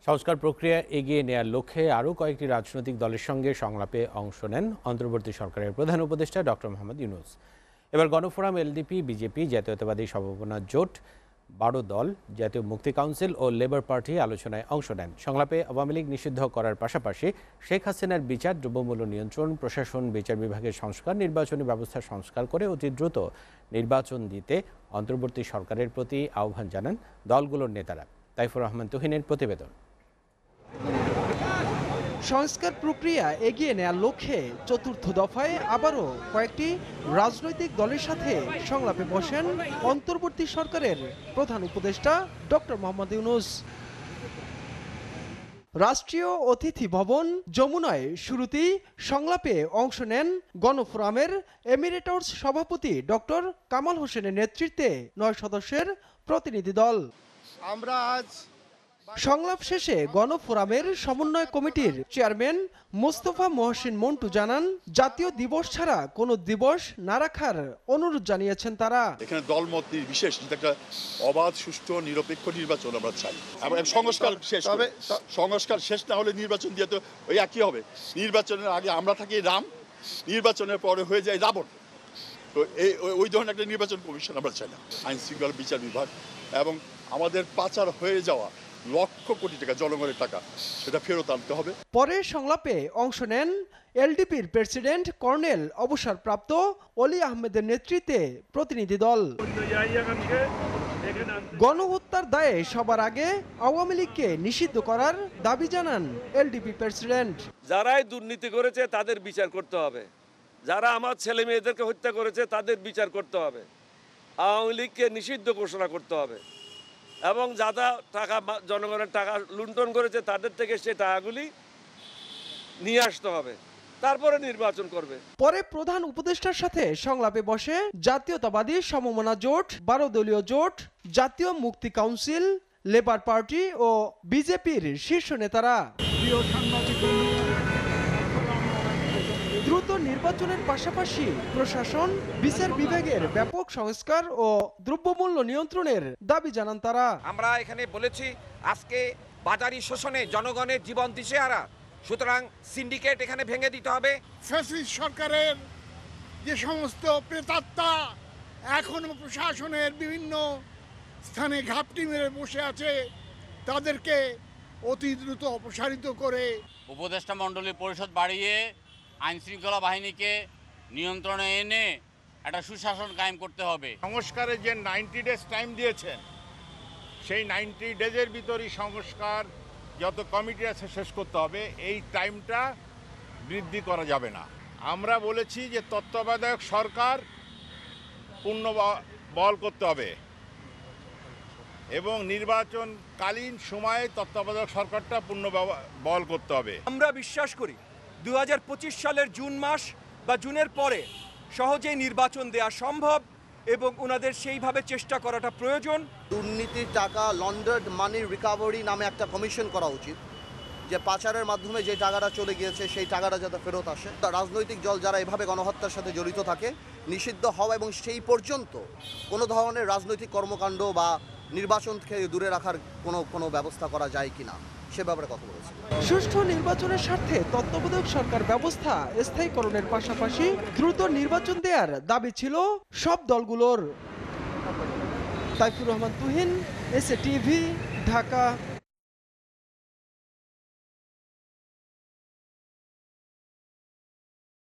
সংস্কার প্রক্রিয়া এগিয়ে নেয়ার লক্ষ্যে আরও কয়েকটি রাজনৈতিক দলের সঙ্গে সংলাপে অংশ নেন অন্তর্বর্তী সরকারের প্রধান উপদেষ্টা ডক্টর মোহাম্মদ ইউনূস। এবার গণফোরাম, এলডিপি, বিজেপি, জাতীয়তাবাদী সমমনা জোট, 12 দল, জাতীয় মুক্তি কাউন্সিল ও লেবার পার্টি আলোচনায় অংশ নেন। সংলাপে আওয়ামী লীগ নিষিদ্ধ করার পাশাপাশি শেখ হাসিনার বিচার, দ্রব্যমূল্য নিয়ন্ত্রণ, প্রশাসন, বিচার বিভাগের সংস্কার, নির্বাচনী ব্যবস্থা সংস্কার করে অতি দ্রুত নির্বাচন দিতে অন্তর্বর্তী সরকারের প্রতি আহ্বান জানান দলগুলোর নেতারা। তাইফুর রহমান তুহিনের প্রতিবেদন। সংস্কার প্রক্রিয়া এগিয়ে নেয়ার লক্ষ্যে চতুর্থ দফায় আবারও কয়েকটি রাজনৈতিক দলের সাথে সংলাপে বসেন অন্তর্বর্তী সরকারের প্রধান উপদেষ্টা ডক্টর মোহাম্মদ ইউনূস। রাষ্ট্রীয় অতিথি ভবন যমুনায় শুরুতেই সংলাপে অংশ নেন গণফোরামের এমিরেটস সভাপতি ডক্টর কামাল হোসেনের নেতৃত্বে 9 সদস্যের প্রতিনিধি দল। আমরা আজ সংলাপ শেষে গণফোরামের সমন্বয় কমিটির চেয়ারম্যান মোস্তফা মহসিন মন্টু জানান, জাতীয় দিবস ছাড়া কোনো দিবস না রাখার অনুরোধ জানিয়েছেন তারা। এখানে দলমত বিশেষ একটা অবাধ, সুষ্ঠু, নিরপেক্ষ নির্বাচন আমরা চাই। এবং সংস্কার শেষ না হলে নির্বাচন দিয়ে তো ওই একই হবে। নির্বাচনের আগে আমরা থাকি রাম, নির্বাচনের পরে হয়ে যায় রাবণ। তো ওই ধরনের একটা নির্বাচন কমিশন আমরা চাই না। আইন শৃঙ্খলা বিচার বিভাগ এবং আমাদের পাচার হয়ে যাওয়া লক্ষ কোটি টাকা জনগণের টাকা সেটা ফেরত আনতে হবে। পরে সংলাপে অংশ নেন এলডিপির প্রেসিডেন্ট কর্নেল অবসরপ্রাপ্ত অলি আহমেদের নেতৃত্বে প্রতিনিধি দল। গণহত্যার দায়ে সবার আগে আওয়ামী লীগকে নিষিদ্ধ করার দাবি জানান এলডিপি প্রেসিডেন্ট। যারাই দুর্নীতি করেছে তাদের বিচার করতে হবে, যারা আমার ছেলে মেয়েদেরকে হত্যা করেছে তাদের বিচার করতে হবে, আওয়ামী লীগকে নিষিদ্ধ ঘোষণা করতে হবে এবং যারা টাকা জনগণের টাকা লুণ্ঠন করেছে তাদের থেকে সেই টাকাগুলি নিয়ে আসতে হবে, তারপরে নির্বাচন করবে। পরে প্রধান উপদেষ্টার সাথে সংলাপে বসে জাতীয়তাবাদী সমমনা জোট, 12 দলীয় জোট, জাতীয় মুক্তি কাউন্সিল, লেবার পার্টি ও বিজেপির শীর্ষ নেতারা। দ্রুত নির্বাচনের পাশাপাশি প্রশাসন, বিচার বিভাগের ব্যাপক সংস্কার ও দ্রব্যমূল্য নিয়ন্ত্রণের দাবি জানান তারা। আমরা এখানে বলেছি আজকে বাজারি শোষণে জনগণের জীবন দিশেহারা, সুতরাং সিন্ডিকেট এখানে ভেঙে দিতে হবে। ফ্যাসিস্ট সরকারের যে সমস্ত প্রেতাত্মা এখনো প্রশাসনের বিভিন্ন স্থানে ঘাপটি মেরে বসে আছে তাদেরকে অতি দ্রুত অপসারিত করে উপদেষ্টা মণ্ডলী পরিষদ বাড়িয়ে আইন শৃঙ্খলা বাহিনীকে নিয়ন্ত্রণে এনে একটা সুশাসন কায়েম করতে হবে। সংস্কারের যে 90 ডেজ টাইম দিয়েছেন, সেই 90 ডেজের ভিতরই সংস্কার যত কমিটি আছে শেষ করতে হবে। এই টাইমটা বৃদ্ধি করা যাবে না। আমরা বলেছি যে তত্ত্বাবধায়ক সরকার পূর্ণ বহাল করতে হবে এবং নির্বাচনকালীন সময়ে তত্ত্বাবধায়ক সরকারটা পূর্ণ বহাল করতে হবে। আমরা বিশ্বাস করি 2025 সালের জুন মাস বা জুনের পরে সহজেই নির্বাচন দেওয়া সম্ভব এবং ওনাদের সেইভাবে চেষ্টা করাটা প্রয়োজন। দুর্নীতির টাকা, লন্ডার্ড মানি রিকভারি নামে একটা কমিশন করা উচিত, যে পাচারের মাধ্যমে যে টাকাটা চলে গিয়েছে সেই টাকাটা যাতে ফেরত আসে। রাজনৈতিক দল যারা এভাবে গণহত্যার সাথে জড়িত থাকে নিষিদ্ধ হওয়া এবং সেই পর্যন্ত কোনো ধরনের রাজনৈতিক কর্মকাণ্ড বা নির্বাচন থেকে দূরে রাখার কোনো ব্যবস্থা করা যায় কিনা সে ব্যাপারে কথা বলেছে। সুষ্ঠু নির্বাচনের স্বার্থে তত্ত্বাবধায়ক সরকার ব্যবস্থা স্থায়ীকরণের পাশাপাশি দ্রুত নির্বাচন দেওয়ার দাবি ছিল সব দলগুলোর। তাইফুর রহমান তুহিন, SATV, ঢাকা।